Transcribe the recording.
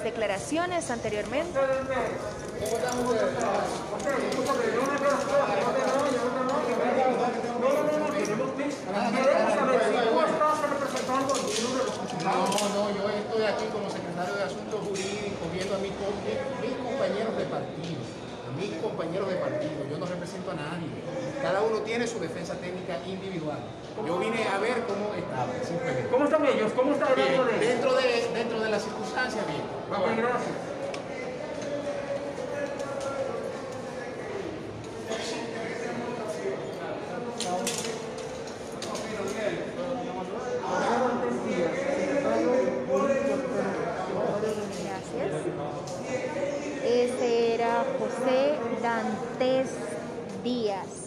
declaraciones anteriormente. No, yo estoy aquí como secretario de Asuntos Jurídicos viendo a mis compañeros de partido. Yo no represento a nadie. Cada uno tiene su defensa técnica individual. Yo vine a ver cómo estaba, simplemente. ¿Cómo están ellos? ¿Cómo está el Bien, dentro de dentro de las circunstancias, bien. Ok, gracias. Gracias. Ese era José Dantes Díaz.